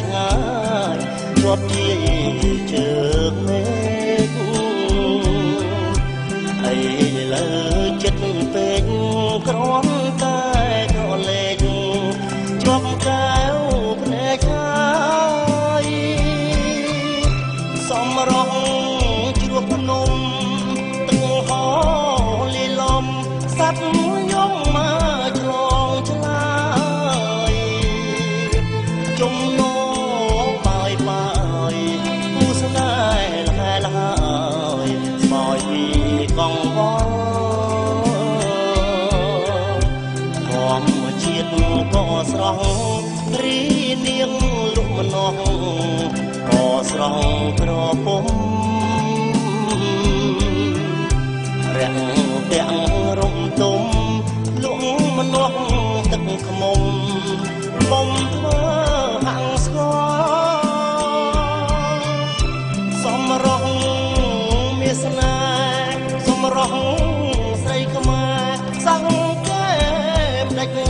ងាយរាប់ជាជើងមេឃហើយលើចិត្តពេកក្រំតែក៏លេចជាប់កែវភ្នែកហើយសំរងជ្រោះភ្នំទឹកហោលីលំសัตว์យំមកឆ្លងឆ្លើយជំនោបាយបាយគូស្នេហ៍លហែលហើយស្មោយពីកងវល់ធម្មជាតិក៏ស្រស់រីនាងលុកម្នោះក៏ស្រស់ក្រពុំរាំងទាំងរំទុំលុកម្នោះទឹកខ្មុំបំធ្វើហាំងស្គរសំរងមាសនាសំរងស្រីខ្មែរសាំងកែមដាច់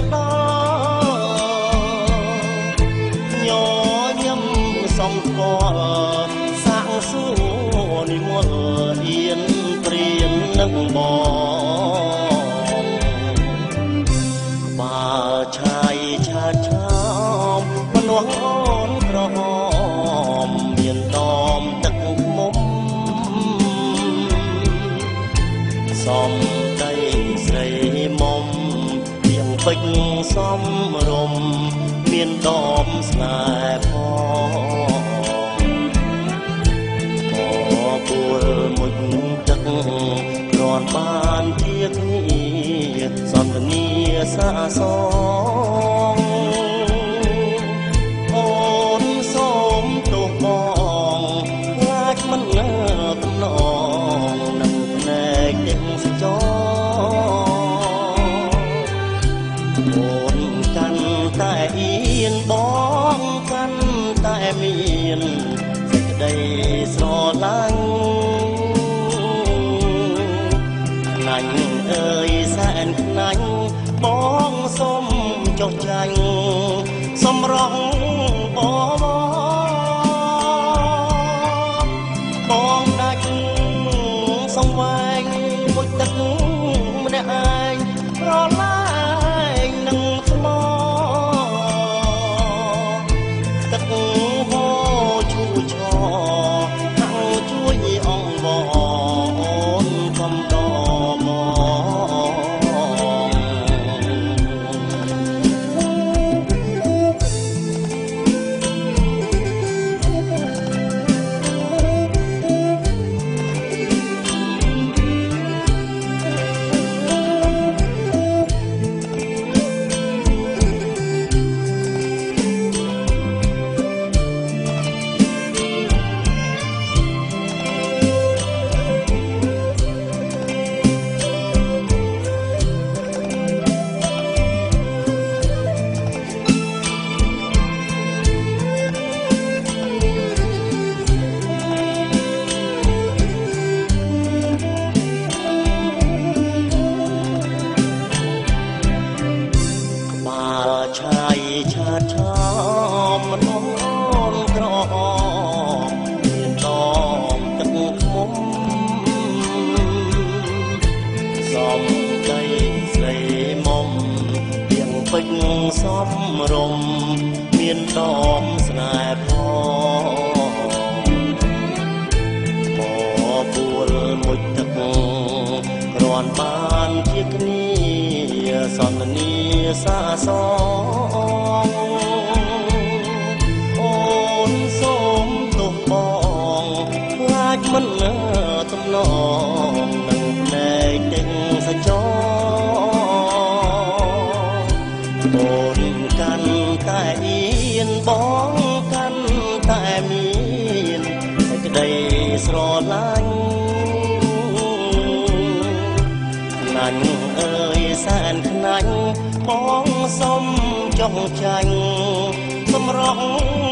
ដល់ញញឹមសំស្គាល់សាក់សួរនិមលអៀនព្រៀននឹងបងបើឆាយឆាតឆោមមនុស្សអូនក្រហមមានដមទឹកមុំសំដីស្រីមុំទៀងពេញសំរុំមានដមស្នេហ៍ផងពួលមួយទឹកគ្រាន់បានជាគ្នាសន្តានាសាសងអូនសូមទោសបងខ្លាចមិនកំណងនឹងភ្នែកទាំងសចអូនកាន់តែអៀនបងកាន់តែមានសេចក្តីស្រឡាញ់ខ្លាញ់អើយសែនខ្លាញ់បងសូមចុះចាញ់សម្រងបងដាច់សង្វែងមួយទឹកម្នាក់ឯងប្រឡាយនឹងថ្មទឹកហូរឈូឆហាំងជួយអងបងកំដរឆាយឆាតឆោមមនុស្សអូនក្រហមមានដងទឹកខ្មុំសំដីស្រីមុំទៀងពេញសំរុំមានដមស្នេហ៍ផងពួលមួយទឹកគ្រាន់បានជាគ្នាសន្តានាសាសងអូនសូមទោសបងខ្លាចមិនទំនងនឹងភ្នែកទាំងសចអូនកាន់តែអៀនបងកាន់តែមានសេចក្តីស្រឡាញ់ខ្លាញ់អើយសែនខ្លាញ់បងសុំចុះចាញ់សម្រង